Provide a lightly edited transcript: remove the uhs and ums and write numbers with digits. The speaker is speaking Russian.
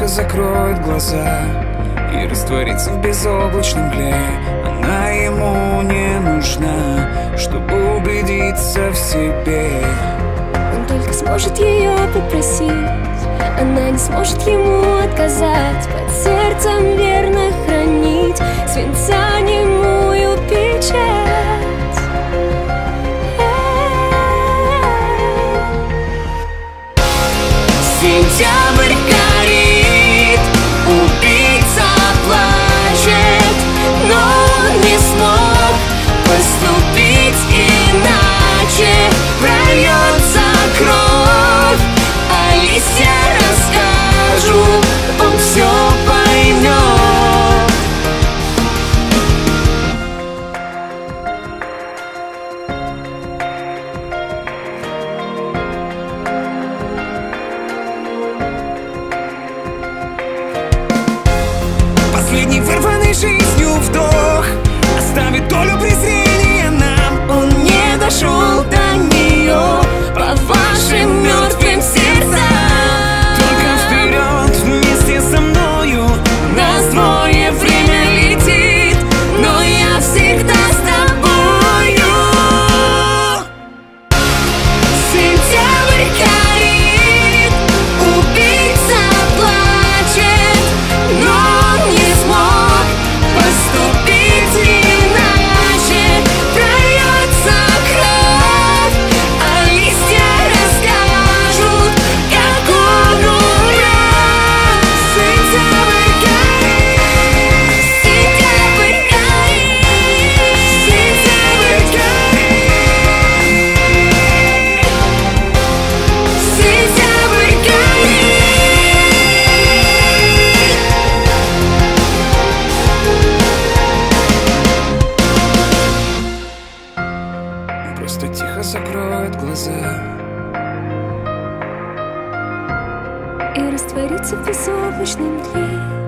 закроет глаза и растворится в безоблачном мгле. Она ему не нужна, чтобы убедиться в себе. Он только сможет ее попросить, она не сможет ему отказать. Под сердцем верно хранить свинца немую печать. Сентябрь горит, убийца плачет, но он не смог поступить иначе. Прольется кровь, а листья расскажут, он все поймет. Последний вырванный жизнью вдох оставит долю презрения нам. Он не дошел до нее по вашим мертвым сердцам. Только вперед вместе со мною. Нас двое, время летит, но я всегда с тобою. Сентябрь горит, убийца плачет, но он не смог поступить иначе. Прольется кровь, а листья расскажут, как он умрет. Сентябрь горит, сентябрь горит, сентябрь горит, сентябрь горит. Просто тихо закроет глаза И растворится в безоблачном мгле.